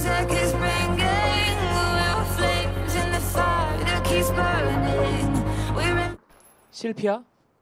music is bringing real flames in the fire that keeps burning. We're 실피아.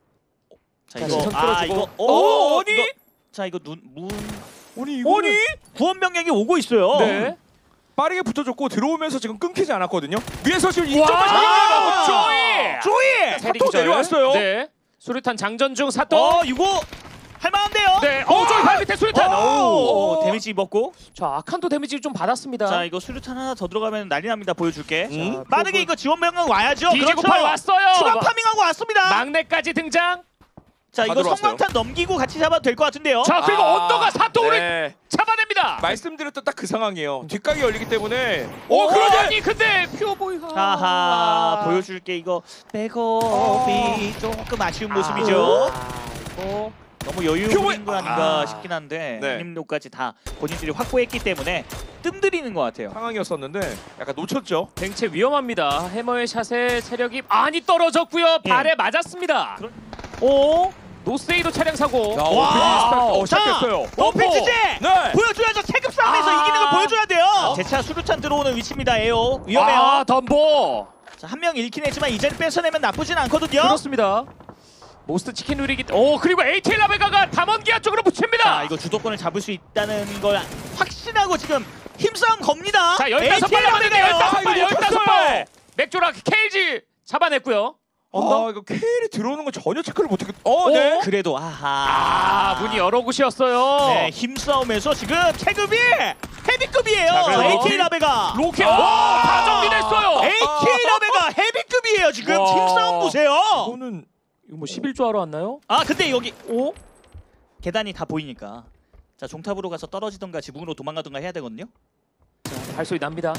자 자, 이거 시선 아 끌어주고. 이거 아니? 이거, 자 이거 문 아니 이거는 구원 병력이 오고 있어요. 네. 빠르게 붙어줬고 들어오면서 지금 끊기지 않았거든요. 위에서 지금 와! 2점만 아, 조이! 조이! 사토 내려왔어요. 네. 수류탄 장전중 사또. 이거 할만한데요? 네. 저기 발 밑에 수류탄. 오. 데미지 입었고. 자, 아칸도 데미지 좀 받았습니다. 자 이거 수류탄 하나 더 들어가면 난리 납니다. 보여줄게. 자, 빠르게 프로브. 이거 지원 병력 와야죠. 디지구팔 왔어요. 추가 파밍하고 왔습니다. 막내까지 등장. 자 다 이거 들어왔어요. 성광탄 넘기고 같이 잡아도 될 것 같은데요. 자, 그리고 언더가 사토를 네. 잡아냅니다. 말씀드렸던 딱 그 상황이에요. 뒷각이 열리기 때문에 그러니 그러니 근데 퓨어보이가 하하 보여줄게 이거 백업이 조금 아쉬운 모습이죠. 이거 너무 여유 퓨어보이- 부린 거 아닌가 싶긴 한데 네. 힘도까지 다 본인들이 확보했기 때문에 뜸들이는 것 같아요. 상황이었었는데 약간 놓쳤죠. 뱅체 위험합니다. 해머의 샷에 체력이 많이 떨어졌고요. 발에 맞았습니다. 오, 노스에이도 차량 사고. 야, 와우. 시작했어요. 오피지제 네. 보여줘야죠. 체급 싸움에서 이기는 걸 보여줘야 돼요. 제차 수류탄 들어오는 위치입니다. 에오 위험해요. 덤보. 자, 한 명 잃긴 했지만 이 자리 뺏어내면 나쁘진 않거든요. 그렇습니다. 모스트 치킨 누리기. 그리고 ATL 라베가가 담원기아 쪽으로 붙입니다. 자, 이거 주도권을 잡을 수 있다는 걸 확신하고 지금 힘싸움 겁니다. 자, 15발 남았는데 15발. 맥조라 케이지 잡아냈고요. 이거 케일이 들어오는 거 전혀 체크를 못했겠. 네. 그래도 아하. 문이 여러 곳이었어요. 네, 힘싸움에서 지금 체급이 헤비급이에요. 자, 그래도 ATA 라베가. 로켓. 다 정리됐어요. ATA 라베가 헤비급이에요. 지금 와. 힘싸움 보세요. 이거는 이거 뭐 11조 하러 왔나요? 근데 여기 계단이 다 보이니까. 자, 종탑으로 가서 떨어지던가 지붕으로 도망가던가 해야 되거든요. 발소리 납니다.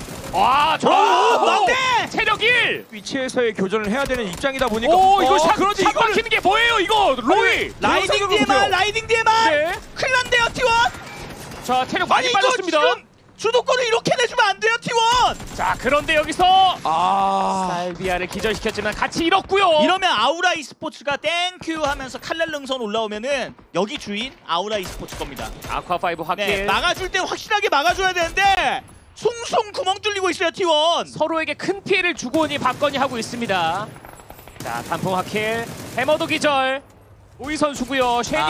막대! 체력 1. 위치에서의 교전을 해야 되는 입장이다 보니까. 이거 샷 그런데 샷 이거를 막히는 게 뭐예요, 이거? 로이. 라이딩 DMR, 라이딩 DMR. 네. 큰일 난데요, T1. 자, 체력 많이 이거 빠졌습니다. 지금 주도권을 이렇게 내주면 안 돼요, T1. 자, 그런데 여기서 살비아를 기절시켰지만 같이 잃었고요. 이러면 아우라 e스포츠가 땡큐 하면서 칼날 능선 올라오면은 여기 주인 아우라 e스포츠 겁니다. 아쿠아5 확킬. 네, 막아줄 때 확실하게 막아줘야 되는데 숭숭 구멍 뚫리고 있어요, T1. 서로에게 큰 피해를 주고니 받거니 하고 있습니다. 자, 단풍 확킬. 해머도 기절. 오이 선수고요. 쉔이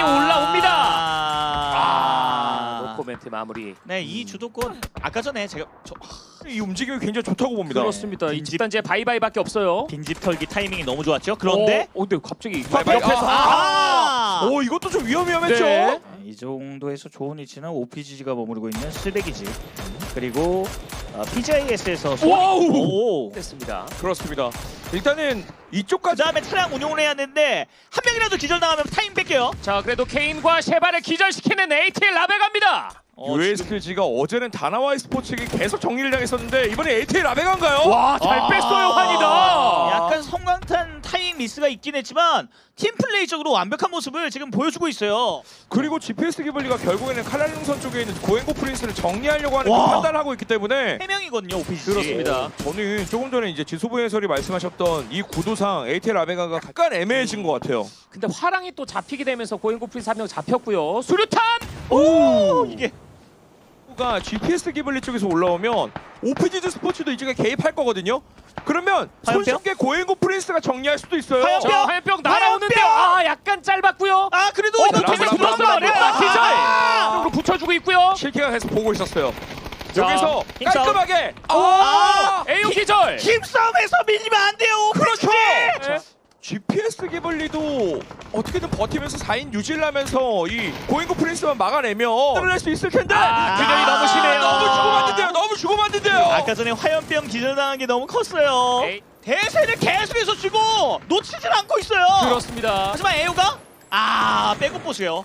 올라옵니다. 노코멘트 마무리. 네, 이 주도권 아까 전에 제가 이 움직임이 굉장히 좋다고 봅니다. 그렇습니다. 이 집단지에 바이바이밖에 없어요. 빈집 털기 타이밍이 너무 좋았죠. 그런데 근데 갑자기 바이바이. 아하! 이것도 좀 위험했죠. 네. 이 정도에서 좋은 위치는 OPGG가 머무르고 있는 슬래기지 그리고 PJS에서 와우! 됐습니다. 그렇습니다. 일단은 그 이쪽까지 다음에 차량 운용을 해야 되는데 한 명이라도 기절당하면 타임 뺄게요. 자, 그래도 케인과 셰바를 기절시키는 ATL 라베가입니다. USKG가 어제는 다나와이 스포츠에게 계속 정리를 당했었는데 이번에 ATL 라베가인가요? 와, 잘 뺐어요, 환이다. 약간 성광탄 타임 미스가 있긴 했지만 팀 플레이적으로 완벽한 모습을 지금 보여주고 있어요. 그리고 GPS 기블리가 결국에는 칼날능선 쪽에 있는 고행고 프린스를 정리하려고 하는 그 와. 판단을 하고 있기 때문에 3명이거든요, OPGG. 그렇습니다. 저는 조금 전에 이제 지소부 해설이 말씀하셨던 이 구도상 ATL 라베가가 약간 애매해진 것 같아요. 근데 화랑이 또 잡히게 되면서 고행고 프린스 한 명 잡혔고요. 수류탄! 이게 가 GPS 기블리 쪽에서 올라오면 오피지드 스포츠도 이쪽에 개입할 거거든요. 그러면 화염병? 손쉽게 고행고 프린스가 정리할 수도 있어요. 화염병? 자, 화염병 날아오는데요. 약간 짧았고요. 그래도 이거 라바, 되게 라바, 불었어요. 라바, 라바. 기절! 으로 붙여주고 있고요. 실키가 계속 보고 있었어요. 자, 여기서 힘싸움. 깔끔하게 에이오 기절! 힘싸움에서 밀리면 안 돼요, OPGG. 네. GPS 기블리도 어떻게든 버티면서 4인 유지를 하면서 이 고행고 프린스만 막아내면 뚫을 수 있을 텐데 균형이 너무 심해요. 너무 주고받는데요. 너무 주고받는데요. 아까 전에 화염병 기절당한 게 너무 컸어요. 에이. 대세를 계속해서 주고 놓치질 않고 있어요. 그렇습니다. 하지만 에오가 백업 보세요.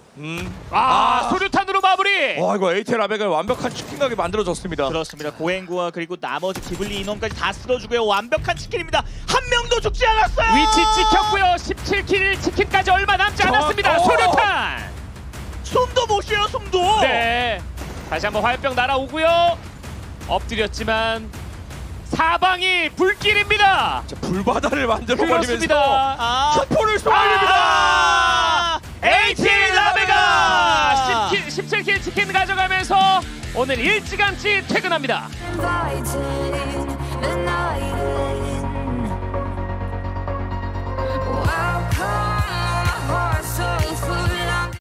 수류탄으로 마무리! 와 이거 ATL 라베가 완벽한 치킨각이 만들어졌습니다. 그렇습니다. 고행구와 그리고 나머지 기블리 인원까지 다 쓸어주고요. 완벽한 치킨입니다. 한 명도 죽지 않았어요. 위치 찍혔고요. 17킬 치킨까지 얼마 남지 않았습니다. 수류탄! 숨도 못 쉬어요, 숨도. 네. 다시 한번 화염병 날아오고요. 엎드렸지만 사방이 불길입니다. 자, 불바다를 만들어버리면서 그렇습니다. 촛불을 쏘아냅니다. ATL 라베가 17킬 치킨 가져가면서 오늘 일찌감치 퇴근합니다. invited.